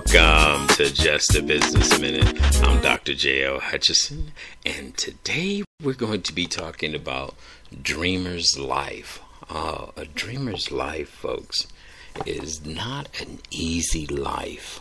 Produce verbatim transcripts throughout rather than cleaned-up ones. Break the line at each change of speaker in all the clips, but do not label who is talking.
Welcome to Just a Business Minute. I'm Doctor J L Hutchison, and today we're going to be talking about dreamer's life. Uh, a dreamer's life, folks, is not an easy life.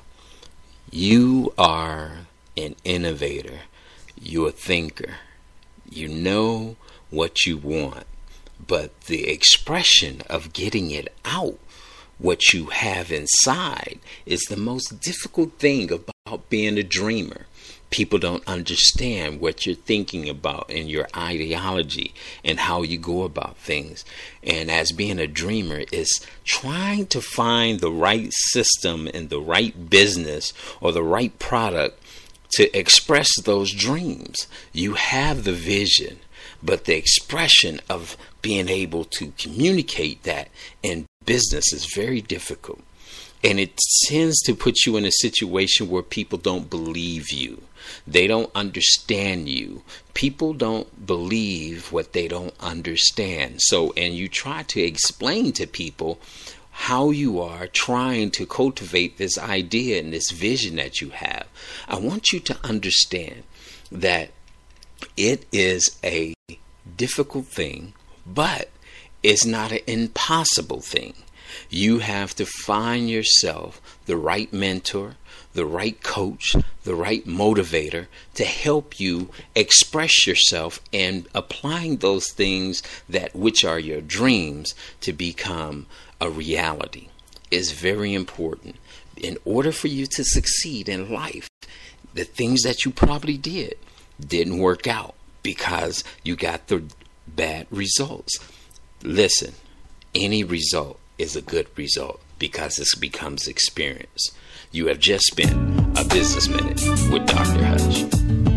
You are an innovator. You're a thinker. You know what you want, but the expression of getting it out, what you have inside, is the most difficult thing about being a dreamer. People don't understand what you're thinking about and your ideology and how you go about things. And as being a dreamer is trying to find the right system and the right business or the right product to express those dreams. You have the vision, but the expression of being able to communicate that in business is very difficult, and it tends to put you in a situation where people don't believe you. They don't understand you. People don't believe what they don't understand. So, and you try to explain to people how you are trying to cultivate this idea and this vision that you have. I want you to understand that it is a difficult thing, but it's not an impossible thing. You have to find yourself the right mentor, the right coach, the right motivator to help you express yourself and applying those things that which are your dreams to become a reality is very important. In order for you to succeed in life, the things that you probably did didn't work out because you got the bad results. Listen, any result is a good result because it becomes experience. You have just spent a business minute with Doctor Hutch.